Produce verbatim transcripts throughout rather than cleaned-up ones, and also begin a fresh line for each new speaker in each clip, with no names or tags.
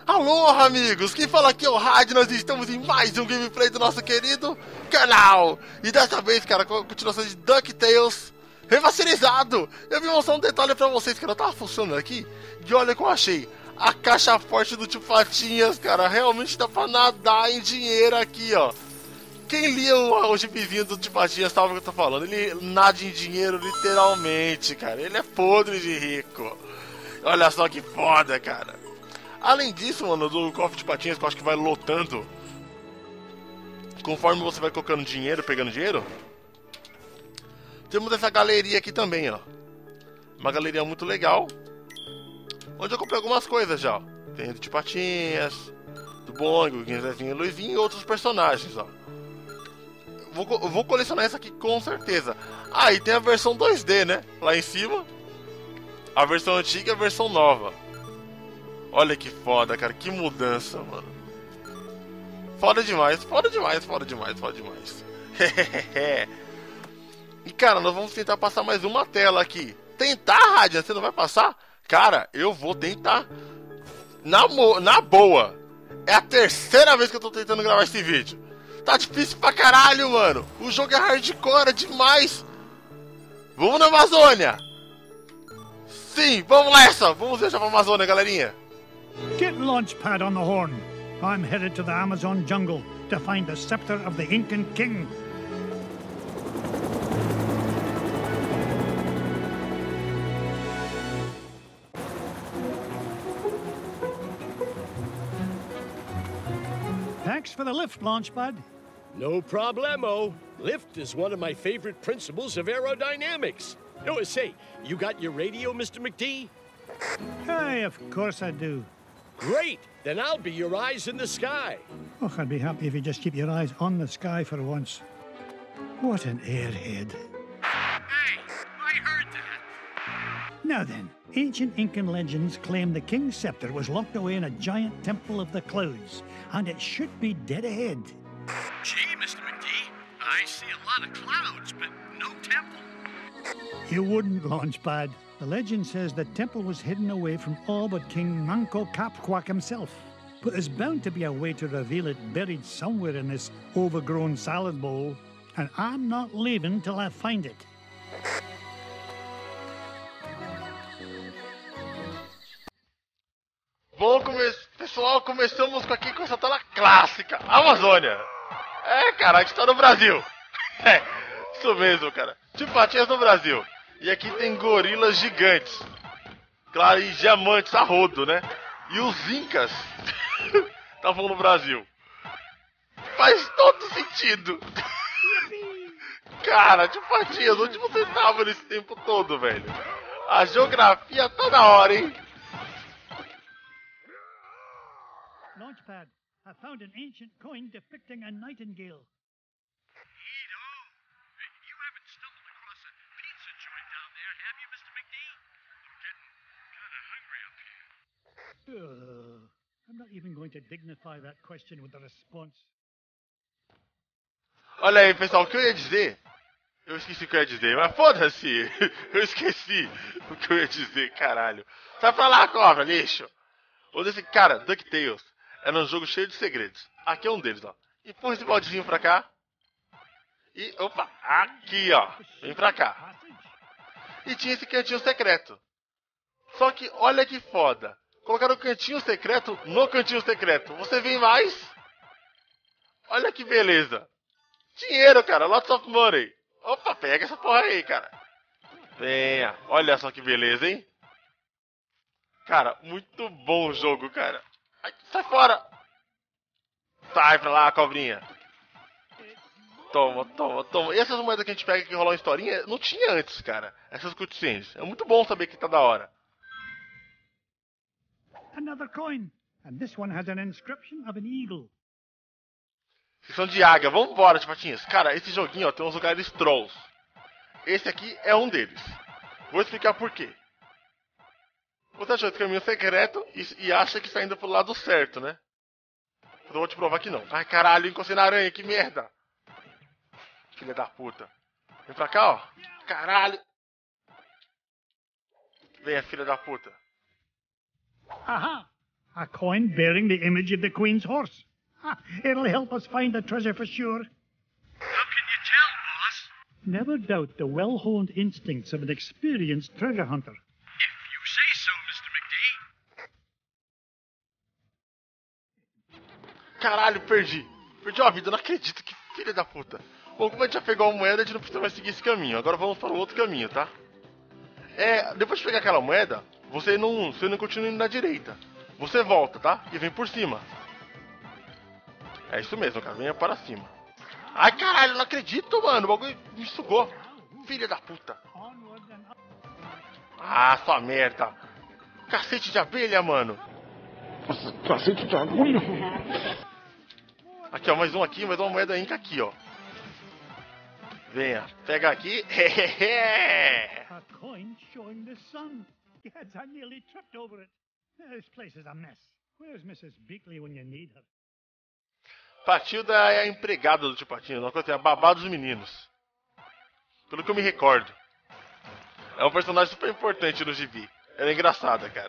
Alô, amigos! Quem fala aqui é o Rádio, nós estamos em mais um gameplay do nosso querido canal. E dessa vez, cara, com a continuação de DuckTales remasterizado. Eu vim mostrar um detalhe pra vocês, que não tava funcionando aqui. E olha o que eu achei. A caixa forte do Tio Patinhas, cara, realmente dá pra nadar em dinheiro aqui, ó. Quem lia o, o gibzinho do Tio Patinhas sabe o que eu tô falando. Ele nada em dinheiro, literalmente, cara. Ele é podre de rico. Olha só que foda, cara. Além disso, mano, do cofre de patinhas que eu acho que vai lotando conforme você vai colocando dinheiro, pegando dinheiro. Temos essa galeria aqui também, ó. Uma galeria muito legal, onde eu comprei algumas coisas já, ó. Tem do Tio Patinhas, do Bongo, do Guinzezinho e Luizinho e outros personagens, ó. Vou, eu vou colecionar essa aqui com certeza. Ah, e tem a versão dois D, né? Lá em cima. A versão antiga e a versão nova. Olha que foda, cara. Que mudança, mano. Foda demais, foda demais, foda demais, foda demais. E, cara, nós vamos tentar passar mais uma tela aqui. Tentar, Radian? Você não vai passar? Cara, eu vou tentar. Na, na boa. É a terceira vez que eu tô tentando gravar esse vídeo. Tá difícil pra caralho, mano. O jogo é hardcore, é demais. Vamos na Amazônia. Sim, vamos nessa. Vamos viajar pra Amazônia, galerinha.
Get Launchpad on the horn. I'm headed to the Amazon jungle to find the scepter of the Incan king. Thanks for the lift, Launchpad.
No problemo. Lift is one of my favorite principles of aerodynamics. Oh, say, you got your radio, Mister McD?
Aye, of course I do.
Great! Then I'll be your eyes in the sky.
Oh, I'd be happy if you just keep your eyes on the sky for once. What an airhead.
Hey, I heard that.
Now then, ancient Incan legends claim the king's scepter was locked away in a giant temple of the clouds, and it should be dead ahead.
Gee, Mister McD, I see a lot of clouds, but no temple.
You wouldn't, Launchpad. The legend says the temple was hidden away from all but King Manco Capquack himself. But there's bound to be a way to reveal it buried somewhere in this overgrown salad bowl. And I'm not leaving till I find it.
Bom, come... pessoal, começamos aqui com essa tela clássica. Amazônia. É, cara, a gente tá no Brasil. É, isso mesmo, cara. Tio Patinhas no Brasil. E aqui tem gorilas gigantes. Claro, e diamantes a rodo, né? E os incas estavam no Brasil. Faz todo sentido. Cara, Tio Patinhas, onde você estava nesse tempo todo, velho? A geografia tá da hora, hein?
Launchpad, I found an ancient coin depicting a nightingale.
You haven't stumbled across a pizza joint down there, have you, Mister McD? I'm getting kind of hungry up here.
Uh, I'm not even going to dignify that question with a response.
Olha aí, pessoal, o que eu ia dizer? Eu esqueci o que eu ia dizer, mas foda-se! Eu esqueci o que eu ia dizer, caralho. Sai pra lá, cobra, lixo! O desse cara, DuckTales, era um jogo cheio de segredos. Aqui é um deles, ó. E põe esse baldezinho pra cá. E, opa, aqui, ó. Vem pra cá. E tinha esse cantinho secreto. Só que, olha que foda. Colocaram o cantinho secreto no cantinho secreto. Você vem mais? Olha que beleza. Dinheiro, cara. Lots of money. Opa, pega essa porra aí, cara. Venha. Olha só que beleza, hein? Cara, muito bom o jogo, cara. Ai, sai fora. Sai pra lá, cobrinha. Toma, toma, toma. E essas moedas que a gente pega que rolam uma historinha, não tinha antes, cara. Essas cutscenes. É muito bom saber que tá da hora.
Another coin. And this one has an inscription of an eagle.
Inscrição de águia. Vamos embora, Tio Patinhas. Cara, esse joguinho, ó, tem uns lugares trolls. Esse aqui é um deles. Vou explicar por quê. Você achou esse caminho secreto e, e acha que está indo pro lado certo, né? Eu vou te provar que não. Ai, caralho, encostei na aranha, que merda. Filha da puta. Vem pra cá, ó. Caralho. Venha, filha da puta.
Aha! A coin bearing the image of the Queen's horse. Ha, it'll help us find the treasure for sure.
How can you tell, boss?
Never doubt the well-honed instincts of an experienced treasure hunter.
If you say so, mister McD.
Caralho, perdi. Perdi uma vida, não acredito, que filha da puta. Bom, como a gente já pegou a moeda, a gente não precisa mais seguir esse caminho. Agora vamos para o outro caminho, tá? É, depois de pegar aquela moeda, você não, você não continua indo na direita. Você volta, tá? E vem por cima. É isso mesmo, cara. Venha para cima. Ai, caralho, não acredito, mano. O bagulho me sugou. Filha da puta. Ah, sua merda. Cacete de abelha, mano.
Nossa, cacete de abelha.
Aqui, ó. Mais um aqui, mais uma moeda inca aqui, ó. Venha. Pega aqui.
A coin showing the sun. Yes, I nearly tripped over it. This place is a mess. Where's missus Beakley when you need her?
Patilda é a empregada do tio Patinho, uma coisa assim, a babá dos meninos. Pelo que eu me recordo. É um personagem super importante no gibi. Ela é engraçada, cara.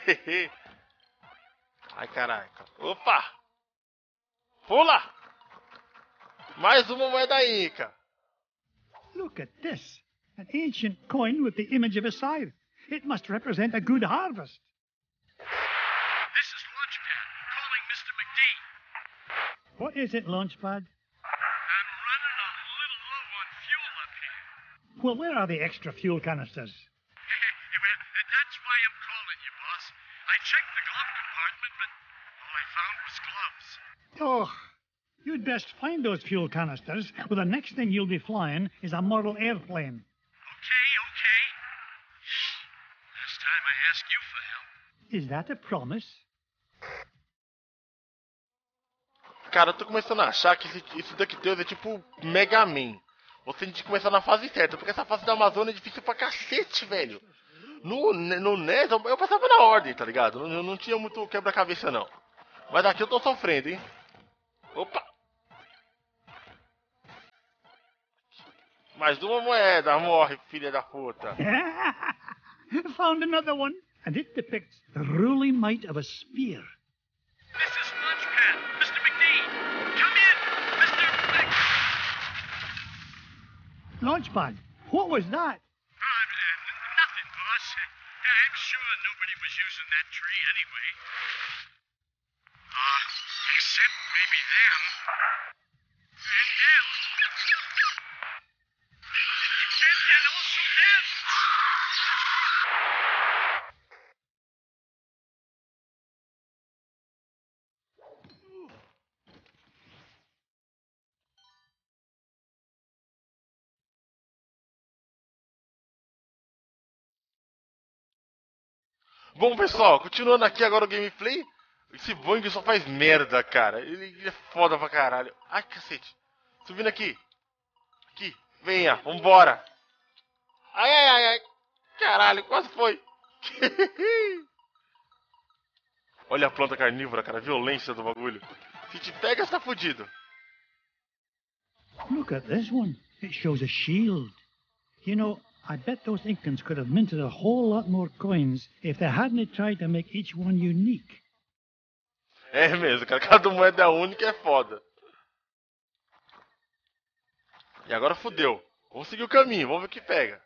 Ai, caraca. Opa! Pula! Mais uma moeda inca.
Look at this. An ancient coin with the image of a scythe. It must represent a good harvest.
This is Launchpad, calling mister McD.
What is it, Launchpad?
I'm running a little low on fuel up here.
Well, where are the extra fuel canisters?
Well, that's why I'm calling you, boss. I checked the glove compartment, but all I found was gloves.
Oh, you'd best find those fuel canisters, or the next thing you'll be flying is a model airplane.
Okay, okay. Last time I asked you for help.
Is that a promise?
Cara, eu tô começando a achar que esse, esse DuckTales é tipo Mega Man. Você tem que começar na fase certa, porque essa fase da Amazônia é difícil pra cacete, velho. No, no N E S eu, eu passava na ordem, tá ligado? Eu não, não tinha muito quebra-cabeça, não. Mas aqui eu tô sofrendo, hein? Opa! Mais uma moeda, morre, filha da puta.
Found another one, and it depicts the ruling might of a spear.
This is Launchpad, mister McD. Come in, mister Mc...
Launchpad, what was that?
Uh, nothing, boss. I'm sure nobody was using that tree anyway. Uh, except maybe them. And them. And, and also them.
Bom, pessoal, continuando aqui agora o gameplay. Esse Boing só faz merda, cara. Ele, ele é foda pra caralho. Ai, cacete. Subindo aqui. Aqui. Venha, vambora. Ai, ai, ai, ai. Caralho, quase foi. Olha a planta carnívora, cara. A violência do bagulho. Se te pega, você tá fudido.
Look at this one. It shows a shield. You know, I bet those Incans could have minted a whole lot more coins if they hadn't tried to make each one unique.
É mesmo, cara. Cada moeda única é foda. E agora fudeu. Vamos seguir o caminho, vamos ver o que pega.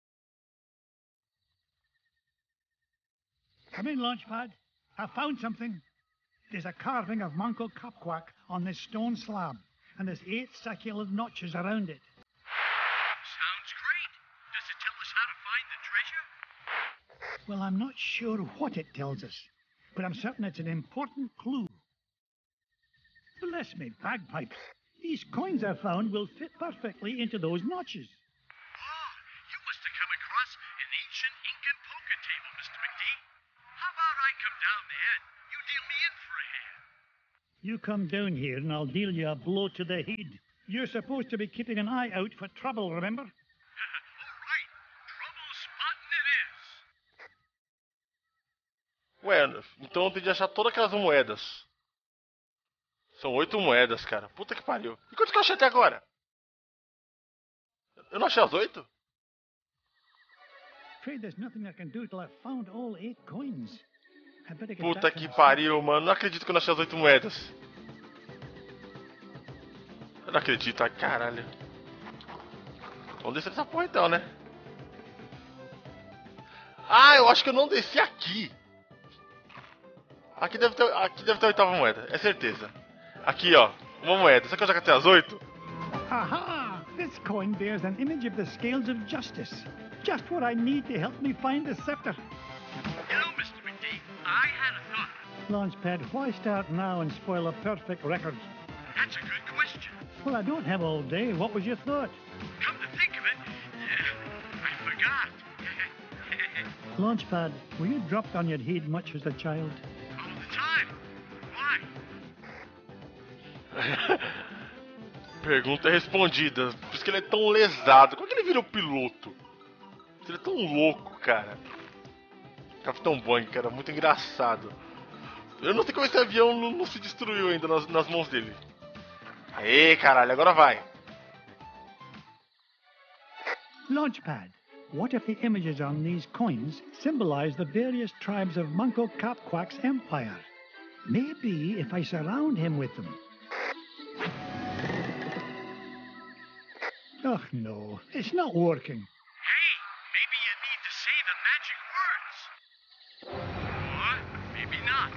Come in, Launchpad. I found something. There's a carving of Manco Capquack on this stone slab, and there's eight succulent notches around it.
Sounds great. Does it tell us how to find the treasure?
Well, I'm not sure what it tells us, but I'm certain it's an important clue. Bless me, bagpipes. These coins I found will fit perfectly into those notches.
Oh, you must have come across an ancient Incan poker table, mister McD. How about I come down there and you deal me in for a hand?
You come down here and I'll deal you a blow to the head. You're supposed to be keeping an eye out for trouble, remember?
All right. Trouble spotting it is.
Ué, então eu tenho de achar todas aquelas moedas. São oito moedas, cara. Puta que pariu. E quanto que eu achei até agora? Eu não achei as oito?
Afraid there's nothing I can do till I've found all eight coins. I better get
Puta
back to
que
my
pariu, mano. Não acredito que eu não achei as oito moedas. Eu não acredito, ai caralho. Vamos descer dessa porra então, né? Ah, eu acho que eu não desci aqui. Aqui deve ter, aqui deve ter a oitava moeda, é certeza. Aqui, ó, uma moeda. Será que eu já catei as oito?
Aha! This coin bears an image of the scales of justice. Just what I need to help me find the scepter.
Hello, Mister McD. I had a thought.
Launchpad, why start now and spoil a perfect record?
That's a good question.
Well, I don't have all day. What was your thought?
Come to think of it, uh, I forgot.
Launchpad, were you dropped on your head much as a child?
All the time. Why?
Pergunta respondida. Por isso que ele é tão lesado. Como é que ele virou piloto? Ele é tão louco, cara. Capitão Boeing, cara, muito engraçado. Eu não sei como esse avião não, não se destruiu ainda nas, nas mãos dele. Aê, caralho, agora vai.
Launchpad, what if the images on these coins symbolize the various tribes of Manco Capquack's empire? Maybe if I surround him with them. Oh no, it's not working.
Hey, maybe you need to say the magic words. Or maybe not.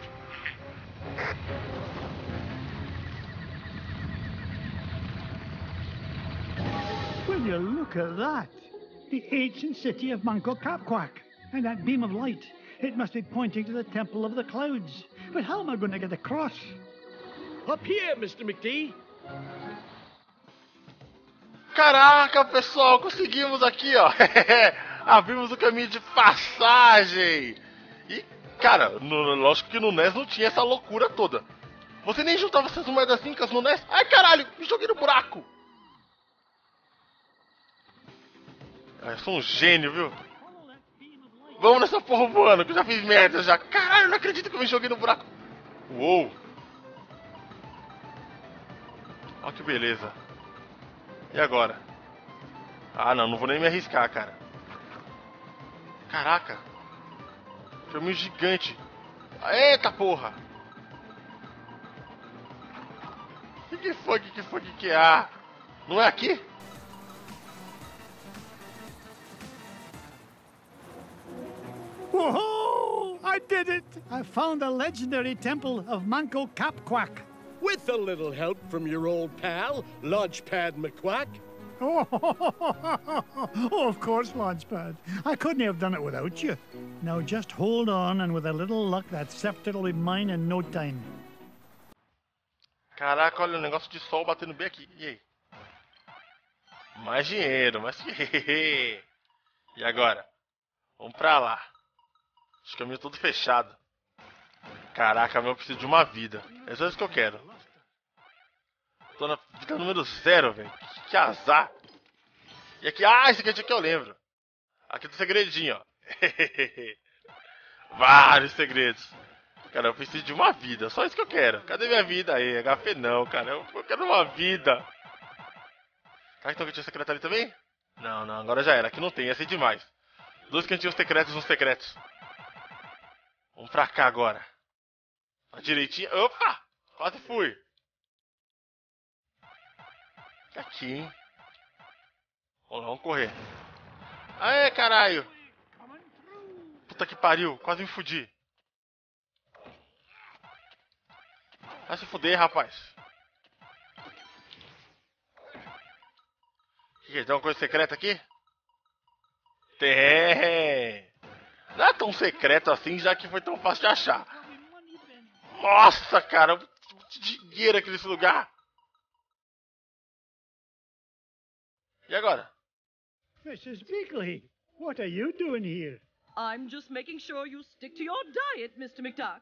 Will you look at that? The ancient city of Manco Capquack. And that beam of light. It must be pointing to the Temple of the Clouds. But how am I going to get across?
Up here, Mister McD.
Caraca, pessoal, conseguimos aqui, ó. Abrimos o caminho de passagem. E, cara, no, lógico que no N E S não tinha essa loucura toda. Você nem juntava essas moedas fincas no N E S? Ai, caralho, me joguei no buraco. Ah, eu sou um gênio, viu? Vamos nessa porra voando, que eu já fiz merda já. Caralho, eu não acredito que eu me joguei no buraco. Uou. Olha que beleza. E agora? Ah, não, não vou nem me arriscar, cara. Caraca. Caminho gigante. Eita porra. O que foi, que que foi, que que é? Ah, não é aqui?
Whoa! I did it! I found the legendary temple of Manco Capquack.
With a little help from your old pal, Launchpad McQuack.
Oh, oh, of course, Launchpad. I couldn't have done it without you. Now just hold on, and with a little luck, that scepter will be mine in no time.
Caraca, olha o negócio de sol batendo bem aqui. E aí? Mais dinheiro, mas... E agora? Vamos pra lá. Os caminhos todos fechados. Caraca, meu, eu preciso de uma vida. É só isso que eu quero. Tô na vida número zero, velho. Que, que azar. E aqui, ah, esse aqui eu lembro. Aqui tem segredinho, ó. Vários segredos. Cara, eu preciso de uma vida. Só isso que eu quero. Cadê minha vida aí? H P não, cara. Eu, eu quero uma vida. Será que tem um cantinho secreto ali também? Não, não. Agora já era. Aqui não tem. Ia ser demais. Dois cantinhos secretos, uns secretos. Vamos pra cá agora. A direitinha. Opa! Quase fui. Aqui, hein? Vamos lá, vamos correr. Aê, caralho! Puta que pariu, quase me fudi. Vai se fuder, rapaz. Que que, tem uma coisa secreta aqui? Tem! Não é tão secreto assim, já que foi tão fácil de achar. Nossa, cara, muito dinheiro aqui nesse lugar. E agora?
Missus Beakley, what are you doing here?
I'm just making sure you stick to your diet, Mister McDuck.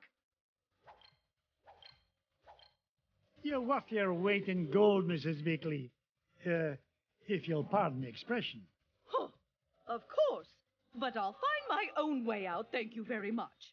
You're worth your weight in gold, Missus Beakley. Uh, if you'll pardon the expression.
Huh. Of course. But I'll find my own way out, thank you very much.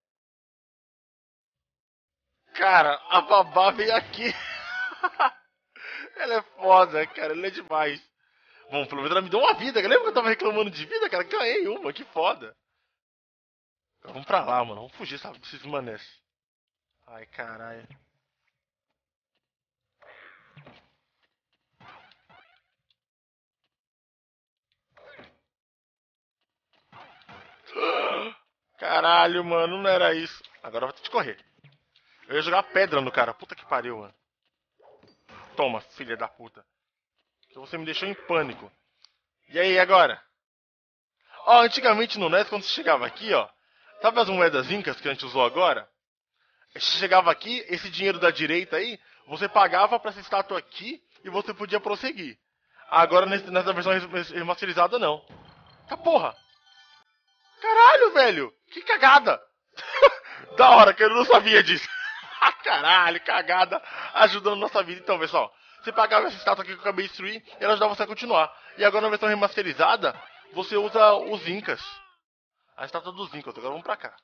Cara, a babá veio aqui. Ela é foda, cara. Ela é demais. Bom, pelo menos ela me deu uma vida. Lembra que eu tava reclamando de vida, cara? Ganhei uma, que foda. Vamos pra lá, mano. Vamos fugir sabe, desses manés. Ai, caralho. Caralho, mano. Não era isso. Agora eu vou ter que correr. Eu ia jogar pedra no cara. Puta que pariu, mano. Toma, filha da puta. Você me deixou em pânico. E aí, agora? Ó, antigamente no N E S, quando você chegava aqui, ó. Sabe as moedas incas que a gente usou agora? Você chegava aqui, esse dinheiro da direita aí, você pagava pra essa estátua aqui e você podia prosseguir. Agora, nessa versão remasterizada, não. Tá porra. Caralho, velho. Que cagada. Da hora, que eu não sabia disso. Caralho, cagada. Ajudando nossa vida. Então, pessoal. Você pagava essa estátua aqui que eu acabei de destruir e ela ajudava você a continuar. E agora na versão remasterizada, você usa os Incas. A estátua dos Incas. Agora vamos pra cá.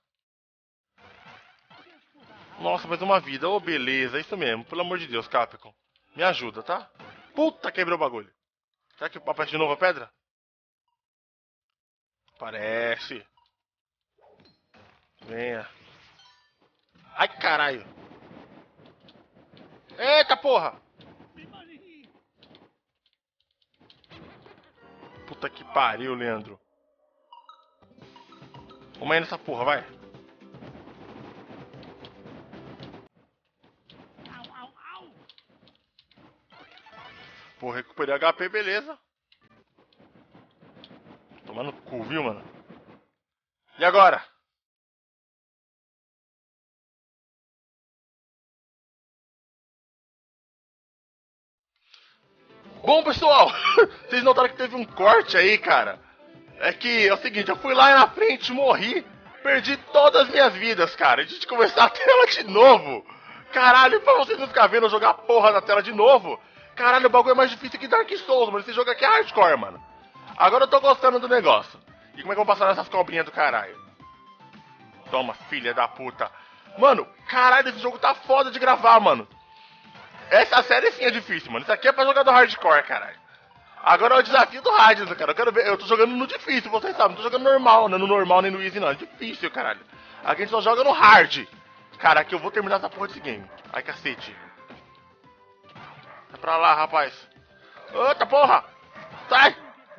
Nossa, mais uma vida. Ô, oh, beleza. Isso mesmo. Pelo amor de Deus, Capcom. Me ajuda, tá? Puta, quebrou o bagulho. Será que aparece de novo a pedra? Parece. Venha. Ai, caralho. Eita, porra. Puta que pariu, Leandro. Vamos aí nessa porra, vai. Pô, recuperei H P, beleza. Tomando cu, viu, mano? E agora? Bom, pessoal, vocês notaram que teve um corte aí, cara. É que é o seguinte, eu fui lá na frente, morri, perdi todas as minhas vidas, cara. A gente começar a tela de novo. Caralho, pra vocês não ficarem vendo eu jogar a porra na tela de novo. Caralho, o bagulho é mais difícil que Dark Souls, mano. Esse jogo aqui é hardcore, mano. Agora eu tô gostando do negócio. E como é que eu vou passar nessas cobrinhas do caralho? Toma, filha da puta. Mano, caralho, esse jogo tá foda de gravar, mano. Essa série sim é difícil, mano. Isso aqui é pra jogar do hardcore, caralho. Agora é o desafio do hard, cara. Eu quero ver. Eu tô jogando no difícil, vocês sabem. Não tô jogando normal, não é no normal nem no easy, não. É difícil, caralho. Aqui a gente só joga no hard. Cara, aqui eu vou terminar essa porra desse game. Ai, cacete. Vai pra lá, rapaz. Eita porra! Sai!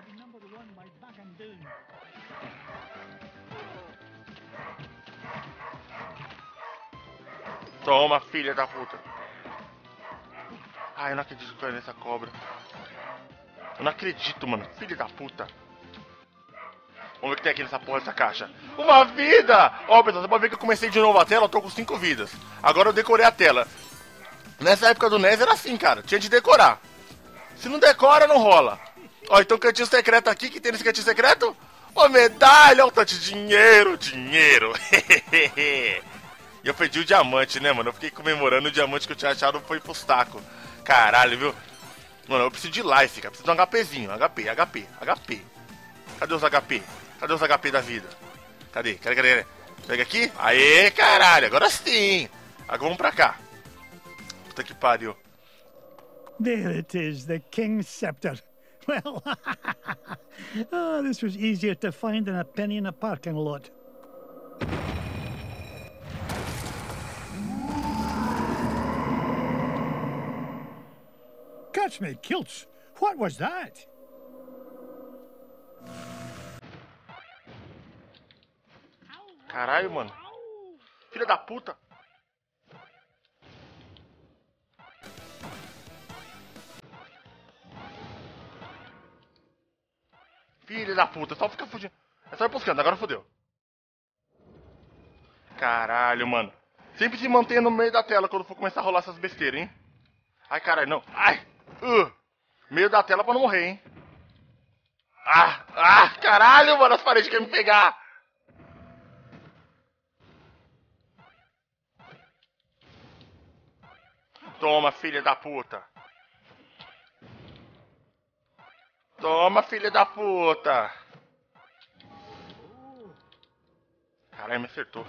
Toma, filha da puta. Ai, eu não acredito que eu caí nessa cobra. Eu não acredito, mano. Filha da puta. Vamos ver o que tem aqui nessa porra dessa caixa. Uma vida! Ó, pessoal, você pode ver que eu comecei de novo a tela, eu tô com cinco vidas. Agora eu decorei a tela. Nessa época do N E S era assim, cara. Tinha de decorar. Se não decora, não rola. Ó, então cantinho secreto aqui, que tem nesse cantinho secreto? Ó, medalha, ó, o tanto de dinheiro, dinheiro. E eu perdi o diamante, né, mano? Eu fiquei comemorando o diamante que eu tinha achado, foi pro taco. Caralho, viu? Mano, eu preciso de life, cara. Preciso de um HPzinho. H P, H P, H P. Cadê os H P? Cadê os H P da vida? Cadê? Cadê, cadê? Pega aqui. Aê, caralho. Agora sim. Agora vamos pra cá. Puta que pariu.
There it is, the King's Scepter. Well, oh, this was easier to find than a penny in a parking lot. Catch me kilts! What was that?
Caralho, mano. Filha da puta. Filha da puta, só fica fugindo. É só ir buscando, agora fodeu. Caralho, mano. Sempre se mantenha no meio da tela quando for começar a rolar essas besteiras, hein? Ai, caralho, não. Ai! Uh, meio da tela pra não morrer, hein? Ah! Ah! Caralho, mano, as paredes querem me pegar! Toma, filha da puta! Toma, filha da puta! Caralho, me acertou.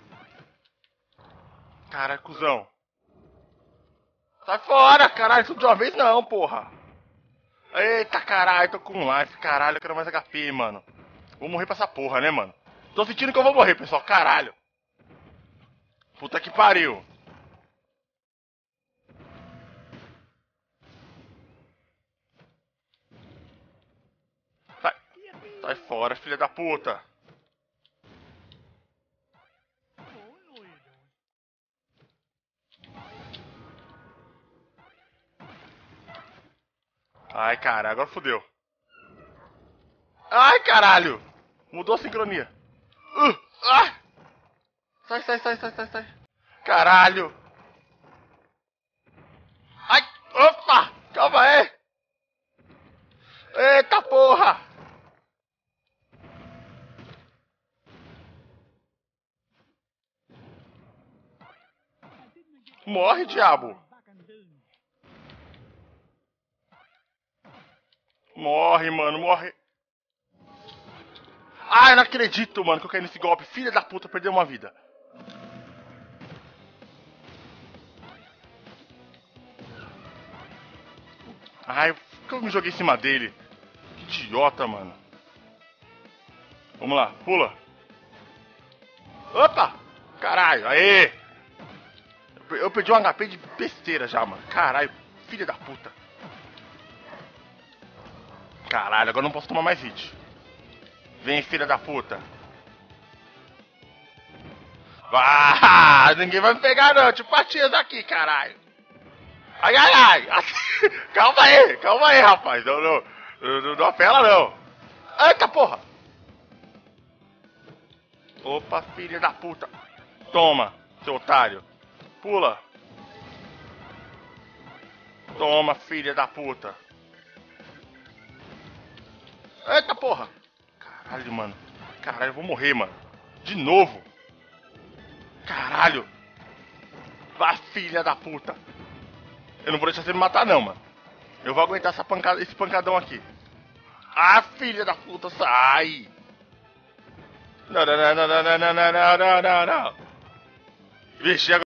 Caralho, cuzão. Sai fora, caralho, tudo de uma vez não, porra. Eita, caralho, tô com life, caralho, eu quero mais H P, mano. Vou morrer pra essa porra, né, mano? Tô sentindo que eu vou morrer, pessoal. Caralho. Puta que pariu. Sai. Sai fora, filha da puta. Ai, cara, agora fodeu. Ai, caralho. Mudou a sincronia. Uh, ah. Sai, sai, sai, sai, sai, sai. Caralho. Ai, opa, calma aí. Eita porra. Morre, diabo. Morre, mano, morre. Ah, eu não acredito, mano, que eu caí nesse golpe. Filha da puta, perdeu uma vida. Ai, por que eu me joguei em cima dele? Que idiota, mano. Vamos lá, pula. Opa! Caralho, aê! Eu perdi um H P de besteira já, mano. Caralho, filha da puta. Caralho, agora não posso tomar mais hit. Vem, filha da puta. Ah, ninguém vai me pegar não. Tipo partidas aqui, caralho. Ai, ai, ai. Calma aí, calma aí, rapaz. Não, não, não, não apela não. Eita porra. Opa, filha da puta. Toma, seu otário. Pula. Toma, filha da puta. Eita porra. Caralho, mano. Caralho, eu vou morrer, mano. De novo. Caralho. Vá, filha da puta. Eu não vou deixar você me matar, não, mano. Eu vou aguentar essa pancada, esse pancadão aqui. Ah, filha da puta, sai. Não, não, não, não, não, não, não, não, não, não, não. Vixe, agora...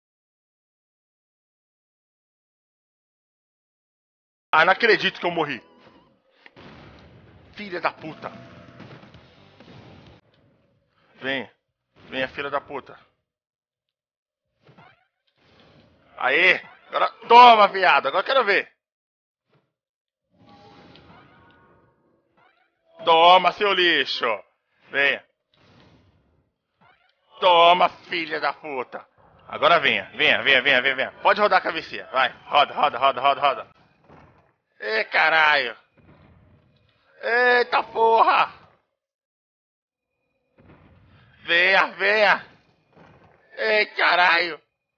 Ah, não acredito que eu morri. Filha da puta. Vem. Vem, filha da puta. Aê. Agora toma, viado. Agora eu quero ver. Toma, seu lixo. Venha. Toma, filha da puta. Agora venha. Venha, venha, venha, venha, venha. Pode rodar a cabecinha. Vai. Roda, roda, roda, roda, roda. Ê, caralho. Eita porra! Venha, venha! Ei, caralho!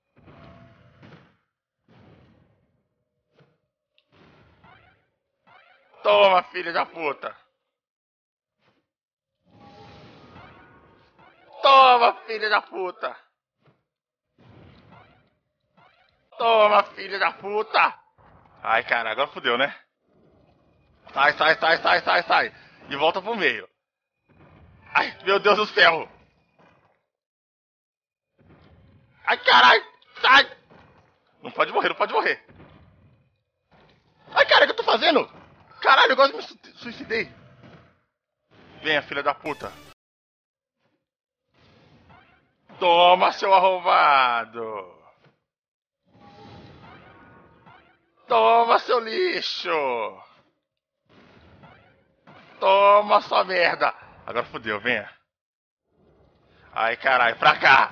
Toma, filha da puta! Toma, filha da puta! Toma, filha da puta! Ai, cara, agora fodeu, né? Sai, sai, sai, sai, sai, sai. E volta pro meio. Ai, meu Deus do céu. Ai, caralho. Sai. Não pode morrer, não pode morrer. Ai, cara, o que eu tô fazendo? Caralho, eu quase me su suicidei. Venha, filha da puta. Toma, seu arrombado. Toma, seu lixo. Toma, sua merda. Agora fodeu, venha. Ai, caralho, pra cá.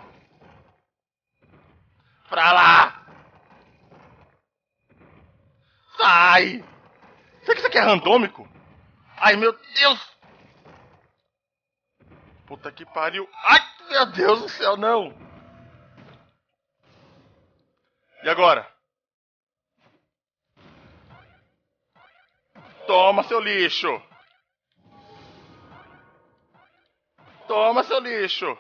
Pra lá. Sai. Será que isso aqui é randômico? Ai, meu Deus. Puta que pariu. Ai, meu Deus do céu, não. E agora? Toma, seu lixo. Toma, seu lixo.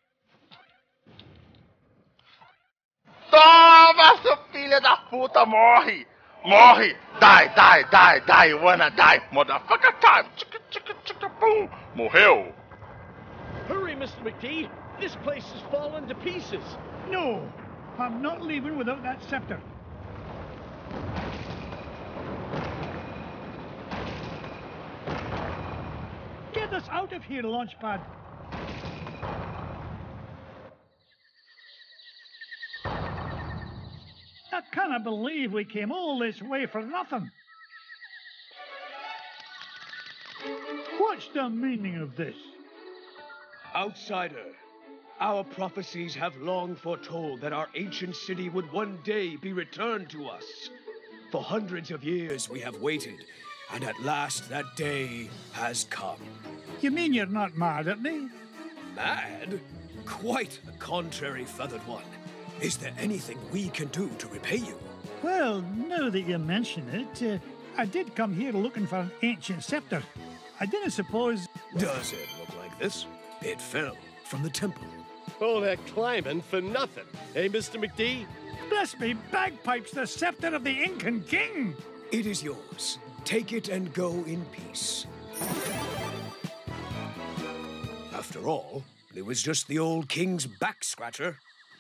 Toma, seu filho da puta, morre. Morre. Die, die, die, die, wanna die. Motherfucker time. Tchica, tchica, tchica, boom. Morreu.
Hurry, Mister McGee. This place has fallen to pieces.
No, I'm not leaving without that scepter. Get us out of here, Launchpad. I cannot believe we came all this way for nothing. What's the meaning of this?
Outsider, our prophecies have long foretold that our ancient city would one day be returned to us. For hundreds of years we have waited, and at last that day has come.
You mean you're not mad at me?
Mad? Quite the contrary, Feathered One. Is there anything we can do to repay you?
Well, now that you mention it, uh, I did come here looking for an ancient scepter. I didn't suppose...
Does it look like this? It fell from the temple.
All that climbing for nothing, eh, Mister McD?
Bless me bagpipes, the scepter of the Incan king!
It is yours. Take it and go in peace. After all, it was just the old king's back scratcher.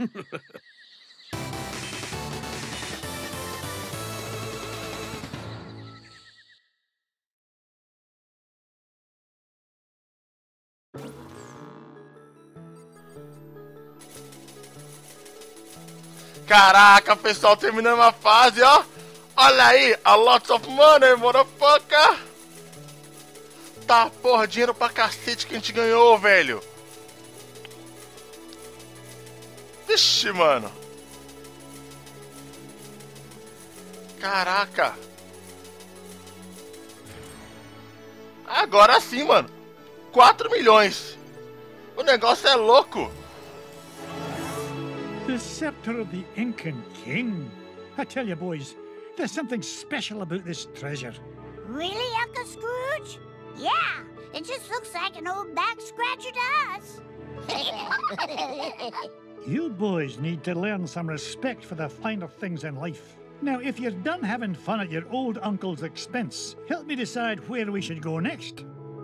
Caraca, pessoal, terminando uma fase, ó. Olha aí, a lots of money, motherfucker. Tá, porra, dinheiro pra cacete que a gente ganhou, velho. Vixe, mano. Caraca. Agora sim, mano. quatro milhões. O negócio é louco.
The scepter of the Incan king. I tell you, boys, there's something special about this treasure.
Really, Uncle Scrooge? Yeah, it just looks like an old back scratcher to us.
You boys need to learn some respect for the finer things in life. Now, if you're done having fun at your old uncle's expense, help me decide where we should go next.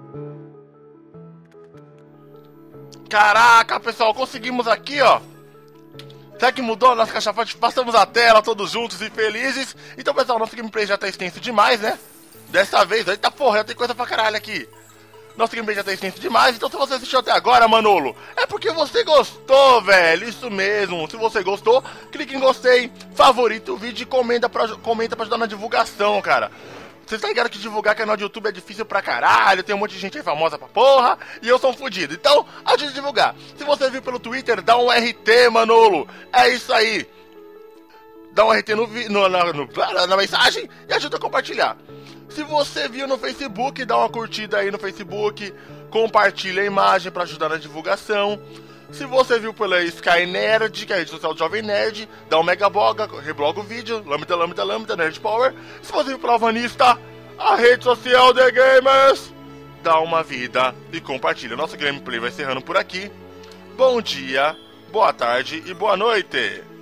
Caraca, pessoal, conseguimos aqui, ó. Será que mudou a nossa caixa forte? Passamos a tela, todos juntos e felizes. Então, pessoal, nosso gameplay já tá extenso demais, né? Dessa vez, eita porra, já tem coisa pra caralho aqui. Nosso gameplay já tá extenso demais, então se você assistiu até agora, Manolo, é porque você gostou, velho. Isso mesmo, se você gostou, clique em gostei, favorita o vídeo e comenta pra, comenta pra ajudar na divulgação, cara. Vocês tá ligado que divulgar canal de YouTube é difícil pra caralho, tem um monte de gente aí famosa pra porra, e eu sou um fudido. Então, ajude a divulgar. Se você viu pelo Twitter, dá um R T, Manolo. É isso aí. Dá um R T no, no, na, no, na mensagem e ajuda a compartilhar. Se você viu no Facebook, dá uma curtida aí no Facebook, compartilha a imagem pra ajudar na divulgação. Se você viu pela Sky Nerd, que é a rede social do Jovem Nerd, dá um mega boga, rebloga o vídeo, lambda, lambda, lambda, Nerd Power. Se você viu pela Alvanista, a rede social The Gamers, dá uma vida e compartilha. Nosso gameplay vai encerrando por aqui. Bom dia, boa tarde e boa noite.